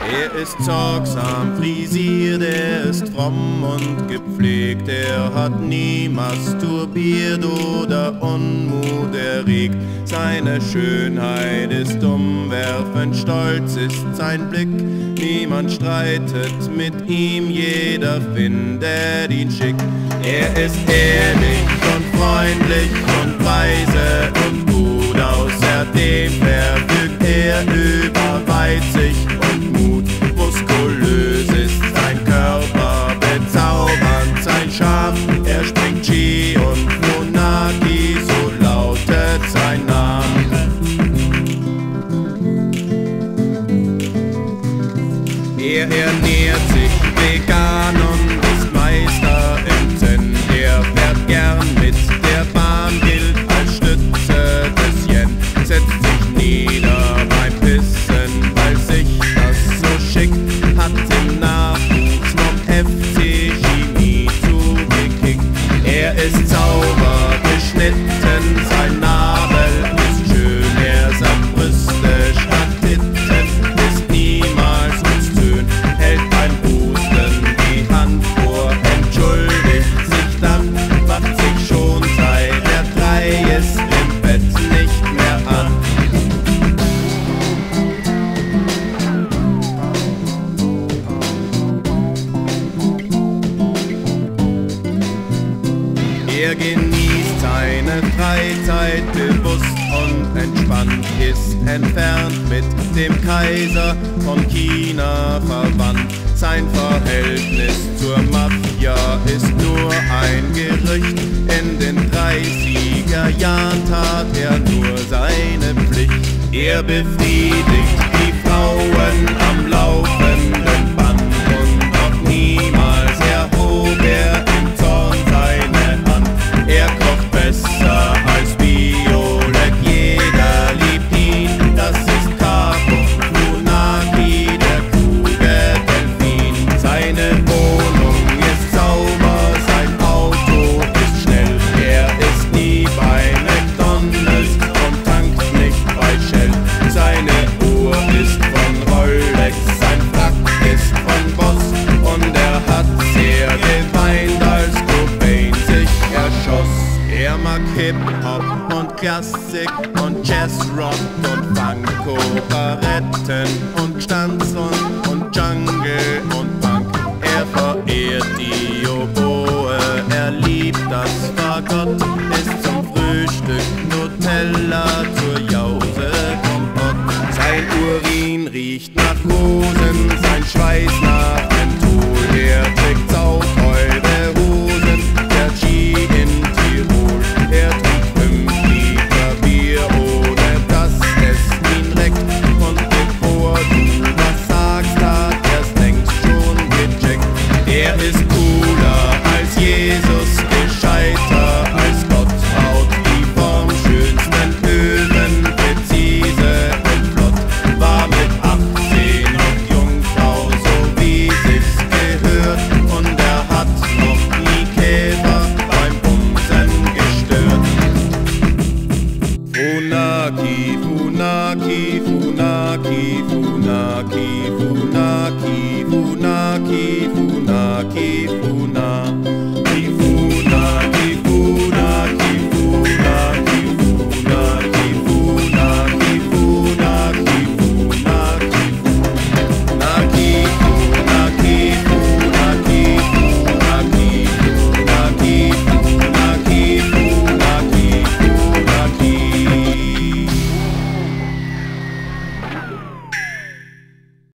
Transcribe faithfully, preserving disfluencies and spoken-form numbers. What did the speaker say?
Er ist sorgsam frisiert, er ist fromm und gepflegt, er hat nie masturbiert oder Unmut erregt. Seine Schönheit ist umwerfend, stolz ist sein Blick, niemand streitet mit ihm, jeder findet ihn schick. Er ist ehrlich und freundlich und weise und gut, außerdem verfügt er über Weitsicht und Mut. Muskulös ist sein Körper, bezaubernd sein Charme, er springt Ski und Funaki, so lautet sein Name. Er ernährt sich vegan und ist Meister im Zen, er fährt gern mit der Bahn, gilt als Stütze des Yen, setzt sich nieder beim Pissen, weil sich das so schickt, hat den Nachwuchs vom F C Chemie zugekickt. Er ist sauber geschnitten, sein Nabel ist schön, er sagt Brüste statt Titten, ist niemals obszön, hält beim Husten die Hand vor, entschuldigt sich dann, macht sich schon seit er drei ist im Bett nicht mehr an. Er genießt seine Freizeit bewusst und entspannt, ist entfernt mit dem Kaiser von China verwandt. Sein Verhältnis zur Mafia ist nur ein Gerücht, in den dreißiger Jahren tat er nur seine Pflicht. Er befriedigt die Frauen am laufenden Band und auch niemals erhob er im Zorn seine Hand. Er kocht besser als Biolek, jeder liebt ihn, das ist Capo Funaki, der kluge Delfin. Seine Wohnung ist sauber, sein Auto ist schnell, er ist nie bei McDonalds und tankt nicht bei Shell. Seine Uhr ist von Rolex, sein Frack ist von Boss und er hat sehr geweint, als Cobain sich erschoss. Er mag Hip-Hop und Klassik und Jazzrock und Funk, Operetten und Stanzon und Jungle und Punk. Er verehrt die Oboe, er liebt das Fagott, isst zum Frühstück Nutella, zur Jause Kompott. Sein Urin riecht nach Rosen, sein Schweiß nach Menthol, er trägt sauteure Hosen, der Ski in Tirol. Er trinkt fünf Liter Bier, ohne dass es ihn leckt, und bevor du was sagst, hat er's längst schon gecheckt. Er ist cooler als Jesus, gescheiter als Gott, baut die formschönsten Öfen, präzise und flott, war mit achtzehn noch Jungfrau, so wie sich's gehört, und er hat noch nie Käfer beim Bumsen gestört. Funaki, Funaki, Funaki, Funaki, Funaki, Funaki, Funaki, Funaki.